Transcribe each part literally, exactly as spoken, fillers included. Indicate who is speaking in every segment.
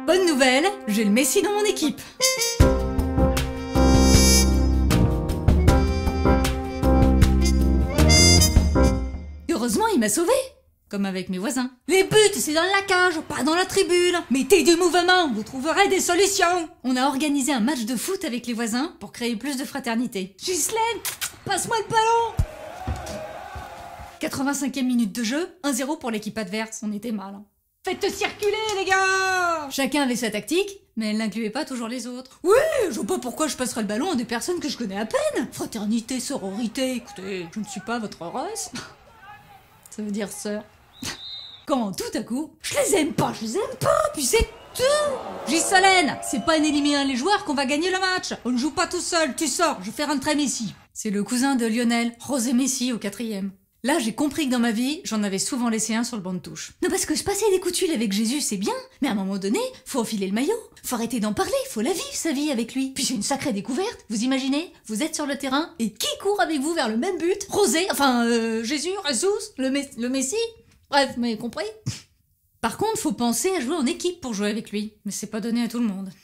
Speaker 1: Bonne nouvelle, j'ai le Messi dans mon équipe. Heureusement, il m'a sauvé. Comme avec mes voisins. Les buts, c'est dans la cage, pas dans la tribune. Mettez du mouvement, vous trouverez des solutions. On a organisé un match de foot avec les voisins pour créer plus de fraternité. Ghislaine, passe-moi le ballon. quatre-vingt-cinquième minute de jeu, un zéro pour l'équipe adverse, on était mal. Faites circuler les gars. Chacun avait sa tactique, mais elle n'incluait pas toujours les autres. Oui, je vois pas pourquoi je passerais le ballon à des personnes que je connais à peine. Fraternité, sororité, écoutez, je ne suis pas votre heureuse. Ça veut dire sœur. Quand tout à coup, je les aime pas, je les aime pas, puis c'est tout. Ghislaine, c'est pas en éliminant les joueurs qu'on va gagner le match. On ne joue pas tout seul, tu sors, je fais rentrer Messi. C'est le cousin de Lionel, José Messi au quatrième. Là, j'ai compris que dans ma vie, j'en avais souvent laissé un sur le banc de touche. Non, parce que se passer des coups de fil avec Jésus, c'est bien, mais à un moment donné, faut enfiler le maillot. Faut arrêter d'en parler, faut la vivre, sa vie avec lui. Puis c'est une sacrée découverte, vous imaginez? Vous êtes sur le terrain, et qui court avec vous vers le même but? Rosé, enfin, euh, Jésus, Jesus, le, mes le Messie? Bref, vous m'avez compris? Par contre, faut penser à jouer en équipe pour jouer avec lui, mais c'est pas donné à tout le monde.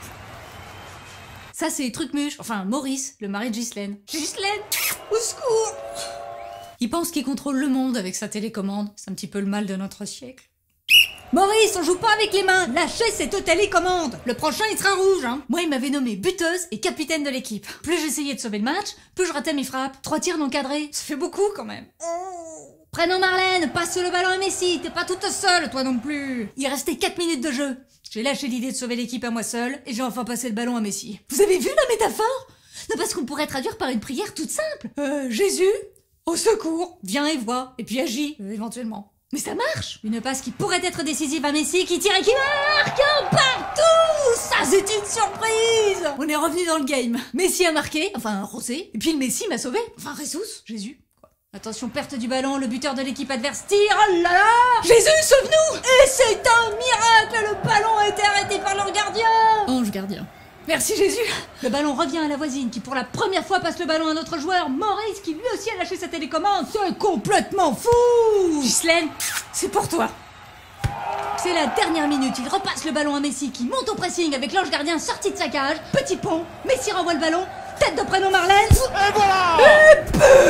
Speaker 1: Ça, c'est Trucmuche, enfin Maurice, le mari de Ghislaine. Ghislaine, au secours! Il pense qu'il contrôle le monde avec sa télécommande. C'est un petit peu le mal de notre siècle. Maurice, on joue pas avec les mains. Lâchez cette télécommande. Le prochain, il sera rouge, hein. Moi, il m'avait nommé buteuse et capitaine de l'équipe. Plus j'essayais de sauver le match, plus je ratais mes frappes. Trois tirs non cadrés. Ça fait beaucoup, quand même. Prénom Marlène, passe le ballon à Messi. T'es pas toute seule, toi non plus. Il restait quatre minutes de jeu. J'ai lâché l'idée de sauver l'équipe à moi seule et j'ai enfin passé le ballon à Messi. Vous avez vu la métaphore? Non, parce qu'on pourrait traduire par une prière toute simple. Euh, Jésus, au secours, viens et vois, et puis agis, euh, éventuellement. Mais ça marche! Une passe qui pourrait être décisive à Messi, qui tire et qui marque! Partout! Ça, c'est une surprise! On est revenu dans le game. Messi a marqué, enfin, Rosé, et puis le Messi m'a sauvé. Enfin, Jesus, Jésus. Quoi. Attention, perte du ballon, le buteur de l'équipe adverse tire, oh là là! Jésus, sauve-nous! Et c'est un miracle! Le ballon a été arrêté par leur gardien! Ange gardien. Merci Jésus. Le ballon revient à la voisine qui pour la première fois passe le ballon à un autre joueur, Maurice, qui lui aussi a lâché sa télécommande. C'est complètement fou. Ghislaine, c'est pour toi. C'est la dernière minute, il repasse le ballon à Messi qui monte au pressing avec l'ange gardien sorti de sa cage. Petit pont, Messi renvoie le ballon, tête de prénom Marlène.
Speaker 2: Et voilà.
Speaker 1: Et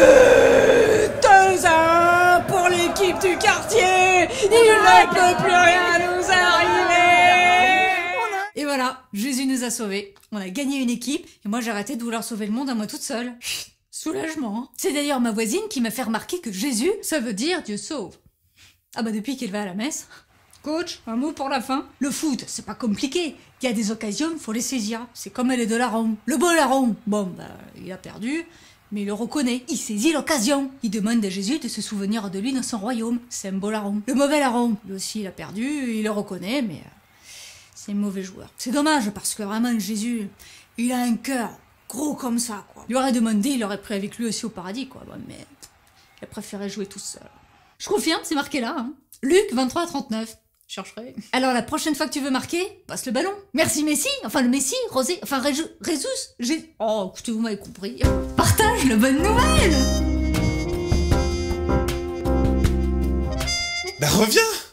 Speaker 1: but deux à un pour l'équipe du quartier. Il ne peut plus rien nous arriver. Et voilà, Jésus nous a sauvés. On a gagné une équipe, et moi j'ai arrêté de vouloir sauver le monde à moi toute seule. Soulagement, hein. C'est d'ailleurs ma voisine qui m'a fait remarquer que Jésus, ça veut dire Dieu sauve. Ah bah depuis qu'elle va à la messe. Coach, un mot pour la fin. Le foot, c'est pas compliqué. Il y a des occasions, faut les saisir. C'est comme elle est de la Rome. Le beau la Rome. Bon, bah, il a perdu, mais il le reconnaît. Il saisit l'occasion. Il demande à Jésus de se souvenir de lui dans son royaume. C'est un beau larron. Le mauvais larron, lui aussi il a perdu, il le reconnaît, mais... c'est un mauvais joueur. C'est dommage, parce que vraiment, Jésus, il a un cœur gros comme ça, quoi. Il lui aurait demandé, il aurait pris avec lui aussi au paradis, quoi. Bon, mais il a préféré jouer tout seul. Je confirme, c'est marqué là, hein. Luc vingt-trois trente-neuf. Je chercherai. Alors, la prochaine fois que tu veux marquer, passe le ballon. Merci Messi, enfin le Messi, Rosé, enfin Réjou, Résus, j'ai... Oh, écoutez, vous m'avez compris. Partage la bonne nouvelle.
Speaker 2: Bah reviens.